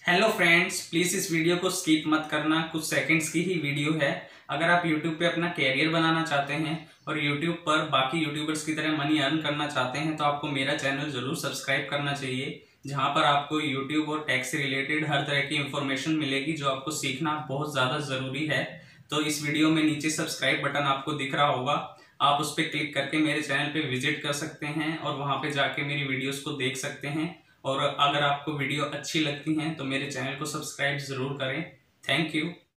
Hello friends, please इस video को skip मत करना। कुछ सेकंड्स की ही वीडियो है। अगर आप यूट्यूब पे अपना कैरियर बनाना चाहते हैं और यूट्यूब पर बाकी यूट्यूबर्स की तरह मनी अर्न करना चाहते हैं तो आपको मेरा चैनल ज़रूर सब्सक्राइब करना चाहिए, जहां पर आपको यूट्यूब और टैक्स से रिलेटेड हर तरह की इंफॉर्मेशन मिलेगी जो आपको सीखना बहुत ज़्यादा ज़रूरी है। तो इस वीडियो में नीचे सब्सक्राइब बटन आपको दिख रहा होगा, आप उस पर क्लिक करके मेरे चैनल पे विजिट कर सकते हैं और वहां पे जाके मेरी वीडियोस को देख सकते हैं। और अगर आपको वीडियो अच्छी लगती हैं तो मेरे चैनल को सब्सक्राइब ज़रूर करें। Thank you.